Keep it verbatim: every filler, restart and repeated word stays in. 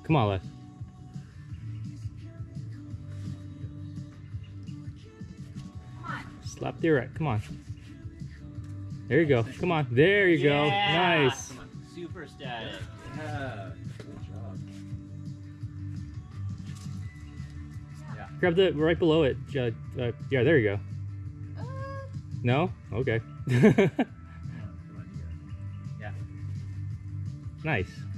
Come on, Les. Come on. Slap the right. Come on. There you go. Come on. There you go. Yeah. Nice. Come on. Super static. Yeah. Good job. Yeah. Grab the right below it. Uh, uh, yeah, there you go. Uh, No? Okay. Come on, come on, you got it. Yeah. Nice.